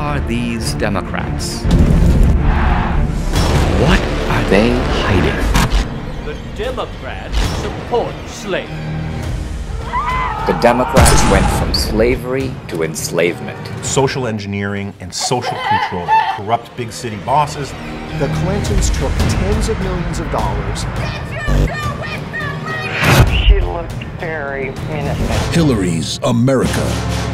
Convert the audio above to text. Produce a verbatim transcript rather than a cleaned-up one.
are these Democrats? What are they hiding? The Democrats support slavery. The Democrats went from slavery to enslavement. Social engineering and social control, corrupt big city bosses. The Clintons took tens of millions of dollars. She looked very innocent. Hillary's America.